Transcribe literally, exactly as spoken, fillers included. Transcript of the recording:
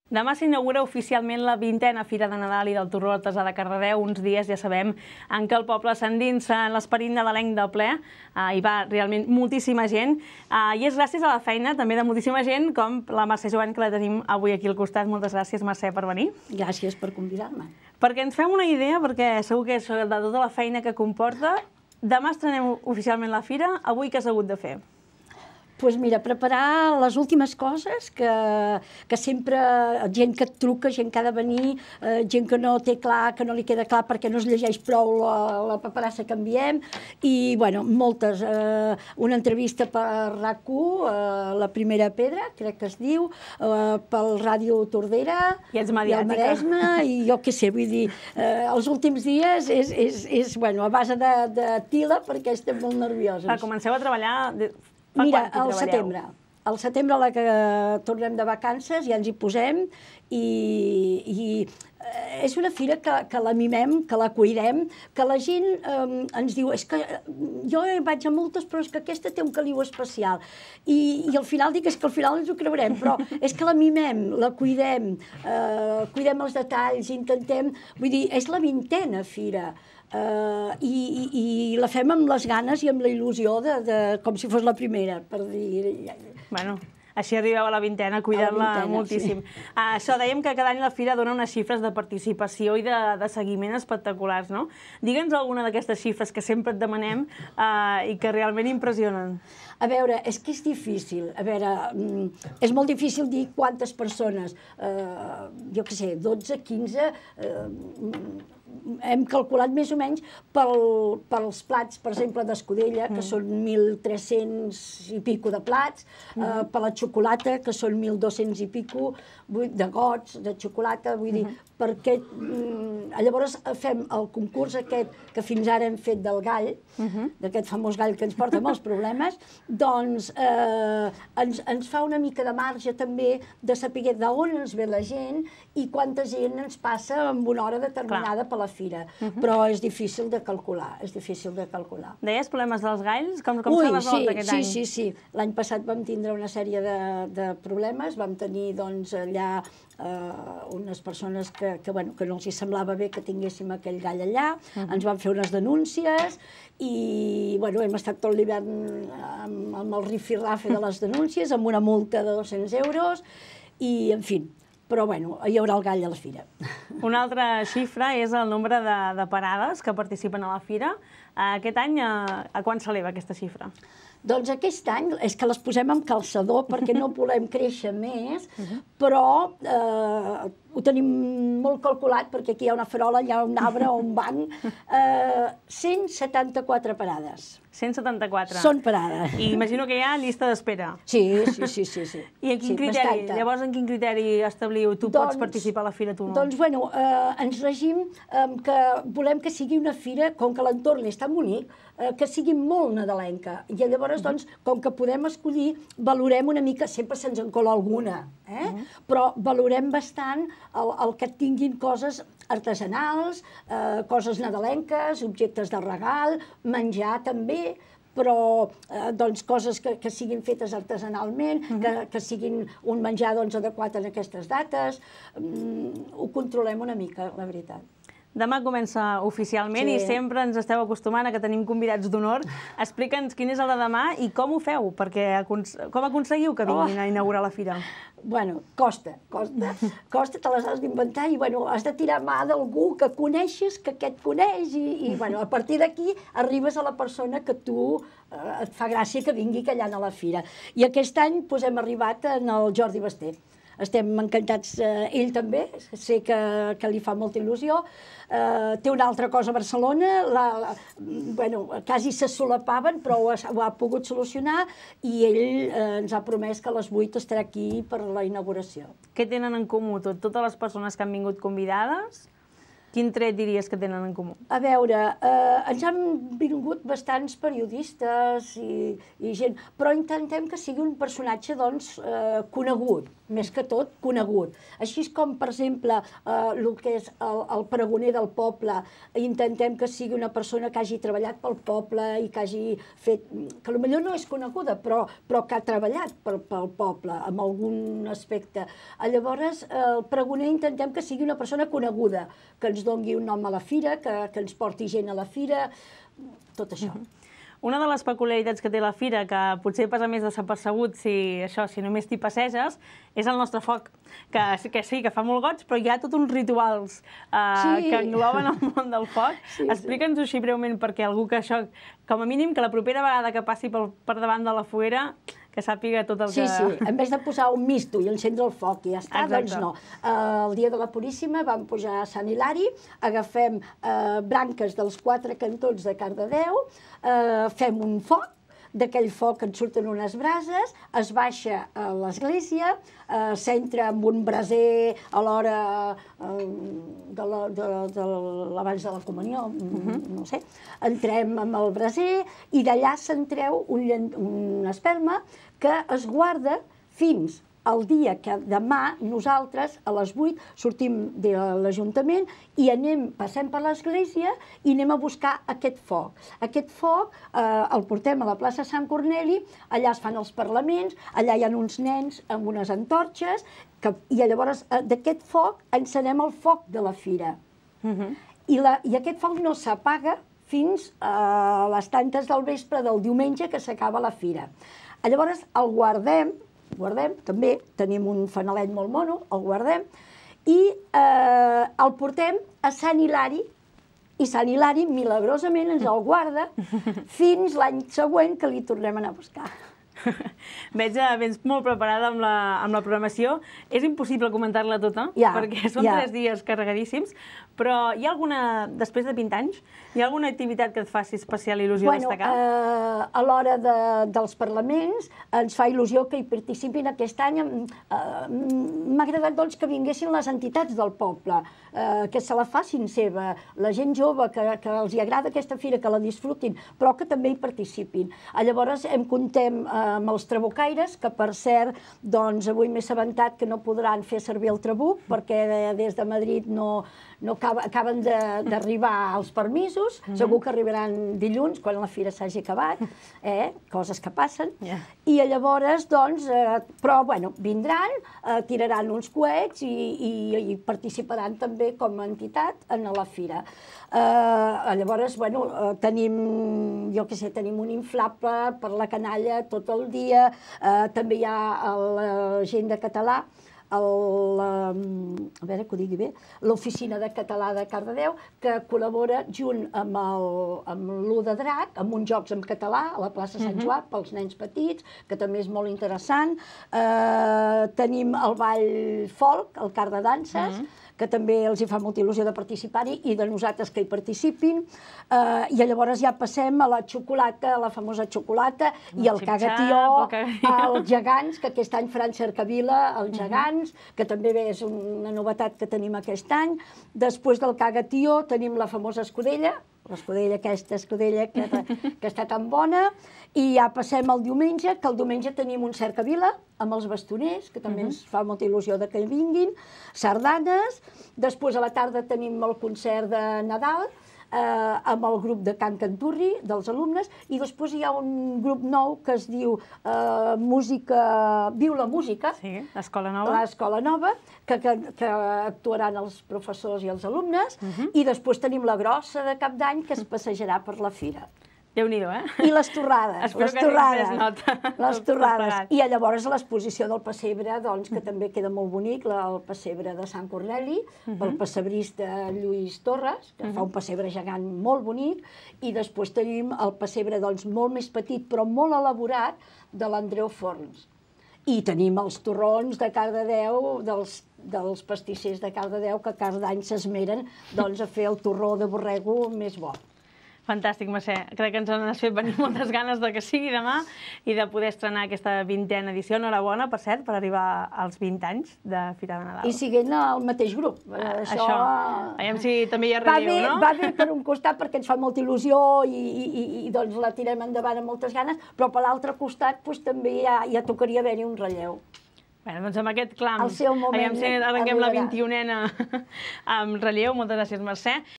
Demà s'inaugura oficialment la vintena Fira de Nadal i del Torró Artesà de Cardedeu, uns dies, ja sabem, en què el poble s'endinsa en l'esperit nadalenc de ple. Hi va realment moltíssima gent i és gràcies a la feina també de moltíssima gent com la Mercè Jovany, que la tenim avui aquí al costat. Moltes gràcies, Mercè, per venir. Gràcies per convidar-me. Perquè ens fem una idea, perquè segur que és de tota la feina que comporta. Demà estrenem oficialment la fira. Avui què has hagut de fer? Doncs mira, preparar les últimes coses que, que sempre, gent que et truca, gent que ha de venir, eh, gent que no té clar, que no li queda clar perquè no es llegeix prou la, la paperassa que enviem, i bueno, moltes. Eh, una entrevista per RAC1, eh, La Primera Pedra, crec que es diu, eh, pel Ràdio Tordera, I ets i el mediàtica. Maresme, i jo què sé, vull dir, eh, els últims dies és, és, és bueno, a base de, de tila perquè estem molt nerviosos. Clar, comenceu a treballar... Fa Mira, quant hi al treballeu? setembre. Al setembre, a la que tornem de vacances, ja ens hi posem i, i és una fira que, que la mimem, que la cuidem, que la gent eh, ens diu, és que jo vaig a moltes, però és que aquesta té un caliu especial. I, i al final dic, és que al final ens ho creurem, però és que la mimem, la cuidem, eh, cuidem els detalls, intentem... Vull dir, és la vintena fira. Uh, i, i, i la fem amb les ganes i amb la il·lusió de, de, com si fos la primera, per dir... Bueno, així arribeu a la vintena, cuidant-la moltíssim. Sí. Uh, això, dèiem que cada any la fira dona unes xifres de participació i de, de seguiment espectaculars, no? Digue'ns alguna d'aquestes xifres que sempre et demanem uh, i que realment impressionen. A veure, és que és difícil. A veure, és molt difícil dir quantes persones. Uh, jo què sé, dotze, quinze... Uh, hem calculat més o menys pel, pels plats, per exemple, d'escudella, que mm. són mil tres-cents i pico de plats, mm. eh, per la xocolata, que són mil dos-cents i pico, de gots, de xocolata, vull dir, mm. perquè mm, llavors fem el concurs aquest que fins ara hem fet del gall, mm-hmm. d'aquest famós gall que ens porta molts problemes, doncs eh, ens, ens fa una mica de marge també de saber d'on ens ve la gent i quanta gent ens passa en una hora determinada Clar. per la fira. Uh-huh. Però és difícil de calcular, és difícil de calcular. Deies problemes dels galls? Com, com s'ha resolt aquest sí, any? Sí, sí, sí. L'any passat vam tindre una sèrie de, de problemes, vam tenir doncs allà eh, unes persones que, que, bueno, que no els hi semblava bé que tinguéssim aquell gall allà, uh-huh. ens van fer unes denúncies i bueno, hem estat tot l'hivern amb, amb el rifirrafe de les denúncies, amb una multa de dos-cents euros i, en fi, però bueno, hi haurà el gall a la fira. Una altra xifra és el nombre de, de parades que participen a la fira. Aquest any, a, a quan s'eleva aquesta xifra? Doncs aquest any és que les posem amb calçador perquè no volem créixer més, però eh, ho tenim molt calculat perquè aquí hi ha una farola, hi ha un arbre o un banc. Eh, cent setanta-quatre parades. cent setanta-quatre. Són parades. I imagino que hi ha llista d'espera. Sí, sí, sí, sí, sí. I en quin sí, criteri? bastanta. Llavors, en quin criteri establiu? Tu doncs, pots participar a la fira, tu no? Doncs, bueno, eh, ens regim eh, que volem que sigui una fira, com que l'entorn és tan bonic, eh, que sigui molt nadalenca. I llavors, doncs, com que podem escollir, valorem una mica, sempre se'ns en cola alguna, eh? Uh -huh. però valorem bastant el, el que tinguin coses artesanals, eh, coses nadalenques, objectes de regal, menjar també, però eh, doncs, coses que, que siguin fetes artesanalment, uh-huh. que, que siguin un menjar doncs, adequat en aquestes dates. Mm, ho controlem una mica, la veritat. Demà comença oficialment sí. i sempre ens esteu acostumant a que tenim convidats d'honor. Explica'ns quin és el de demà i com ho feu, perquè com aconseguiu que vinguin oh. a inaugurar la fira? Bueno, costa, costa, costa, te les has d'inventar i bueno, has de tirar mà d'algú que coneixes, que aquest coneix i, i bueno, a partir d'aquí arribes a la persona que tu eh, et fa gràcia que vingui callant a la fira. I aquest any pues, hem arribat en el Jordi Basté. Estem encantats, eh, ell també, sé que, que li fa molta il·lusió. Eh, té una altra cosa a Barcelona, la, la, bueno, quasi se solapaven, però ho ha, ho ha pogut solucionar i ell eh, ens ha promès que a les vuit estarà aquí per la inauguració. Què tenen en comú tot, totes les persones que han vingut convidades? Quin tret diries que tenen en comú? A veure, eh, ens han vingut bastants periodistes i, i gent, però intentem que sigui un personatge, doncs, eh, conegut, més que tot conegut. Així com, per exemple, eh, el que és el, el pregoner del poble, intentem que sigui una persona que hagi treballat pel poble i que hagi fet, que potser no és coneguda, però, però que ha treballat pel, pel poble, en algun aspecte. Llavors, el pregoner intentem que sigui una persona coneguda, que ens doni un nom a la fira, que, que ens porti gent a la fira, tot això. Uh-huh. Una de les peculiaritats que té la fira, que potser passa més desapercebut si, això, si només t'hi passeges, és el nostre foc, que, que sí, que fa molt goig, però hi ha tots uns rituals eh, sí. que engloben el món del foc. Sí, explica'ns-ho així breument, perquè algú que això, com a mínim, que la propera vegada que passi per, per davant de la foguera, que sàpiga tot el sí, que... Sí, sí, en vez de posar un misto i encendre el foc i ja està, exacte. Doncs no. Uh, el dia de la Puríssima vam pujar a Sant Hilari, agafem uh, branques dels quatre cantons de Cardedeu, uh, fem un foc, d'aquell foc en surten unes brases, es baixa a l'església, eh, s'entra amb un braser a l'hora eh, de l'abans de la comunió, uh-huh. no sé, entrem amb el braser i d'allà s'entreu un, una espelma que es guarda fins el dia que demà nosaltres a les vuit sortim de l'Ajuntament i anem, passem per l'església i anem a buscar aquest foc. Aquest foc eh, el portem a la plaça Sant Corneli, allà es fan els parlaments, allà hi ha uns nens amb unes antorxes que, i llavors eh, d'aquest foc encenem el foc de la fira. Uh-huh. I, la, I aquest foc no s'apaga fins a les tantes del vespre del diumenge que s'acaba la fira. Llavors el guardem, guardem, també tenim un fanalet molt mono, el guardem, i eh, el portem a Sant Hilari, i Sant Hilari milagrosament ens el guarda fins l'any següent que li tornem a anar a buscar. Veig que vens molt preparada amb la, amb la programació. És impossible comentar-la tota, ja, perquè són ja. tres dies carregadíssims, però hi ha alguna, després de vint anys, hi ha alguna activitat que et faci especial il·lusió bueno, destacar? Eh, a l'hora de, dels parlaments ens fa il·lusió que hi participin aquest any. Eh, M'ha agradat doncs, que vinguessin les entitats del poble, eh, que se la facin seva, la gent jove, que, que els hi agrada aquesta fira, que la disfrutin, però que també hi participin. Llavors em contem eh, amb els trabucaires, que per cert, doncs avui m'he assabentat que no podran fer servir el trabuc, perquè des de Madrid no, no acaben d'arribar els permisos, mm-hmm. segur que arribaran dilluns, quan la fira s'hagi acabat, eh? Coses que passen, yeah. I llavors, doncs, eh, però, bueno, vindran, eh, tiraran uns coets i, i, i participaran també com a entitat en la fira. Eh, llavors, bueno, eh, tenim, jo què sé, tenim un inflable per la canalla tot el dia, eh, també hi ha la gent de català, el, a veure que ho digui bé, l'Oficina de Català de Cardedeu, que col·labora junt amb l'U de Drac, amb uns jocs en català a la plaça Sant Joan, pels nens petits, que també és molt interessant. Eh, tenim el ball folk, el car de danses, que també els hi fa molta il·lusió de participar-hi i de nosaltres que hi participin. Eh, I llavors ja passem a la xocolata, a la famosa xocolata, i el cagatió, els gegants, que aquest any faran cercavila, els gegants, que també bé és una novetat que tenim aquest any. Després del cagatió tenim la famosa escudella, l'escudella aquesta, escudella que, que està tan bona, i ja passem al diumenge, que el diumenge tenim un cercavila amb els bastoners, que també ens fa molta il·lusió de que vinguin, sardanes, després a la tarda tenim el concert de Nadal, Eh, amb el grup de Can Canturri, dels alumnes, i després hi ha un grup nou que es diu eh, Música... Viu la Música, sí, l'Escola Nova, l'Escola Nova, que, que, que actuaran els professors i els alumnes, uh-huh. I després tenim la grossa de Cap d'Any, que es passejarà per la fira. Déu-n'hi-do, eh? I les torrades, Espero les que torrades, nota. les torrades. I llavors l'exposició del pessebre, doncs, que també queda molt bonic, el pessebre de Sant Corneli, uh-huh. pel pessebrista Lluís Torres, que uh-huh. fa un pessebre gegant molt bonic, i després tenim el pessebre, doncs, molt més petit, però molt elaborat, de l'Andreu Forns. I tenim els torrons de Cardedeu, dels, dels pastissers de Cardedeu, que cada any s'esmeren, doncs, a fer el torró de borrego més bo. Fantàstic, Mercè. Crec que ens has fet venir moltes ganes de que sigui demà i de poder estrenar aquesta vintena edició. Enhorabona, per cert, per arribar als vint anys de Fira de Nadal. I siguent al mateix grup. Això, aviam si també hi ha relleu, no? Va bé per un costat perquè ens fa molta il·lusió i doncs la tirem endavant amb moltes ganes, però per l'altre costat també ja tocaria haver-hi un relleu. Bé, doncs amb aquest clam, al seu moment aviam si arrenquem la vint i unena amb relleu. Moltes gràcies, Mercè.